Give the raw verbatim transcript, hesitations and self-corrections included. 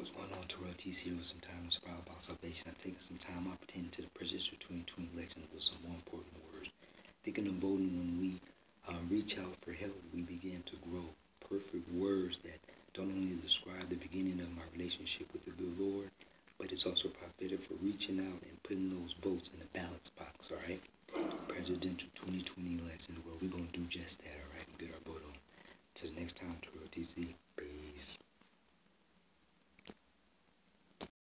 What's going on, Terrell T C here with some time with Proud about salvation. I've taken some time out pertaining to the presidential twenty twenty elections with some more important words. Thinking of voting, when we uh, reach out for help, we begin to grow. Perfect words that don't only describe the beginning of my relationship with the good Lord, but it's also prophetic for reaching out and putting those votes in the ballot box, all right? Presidential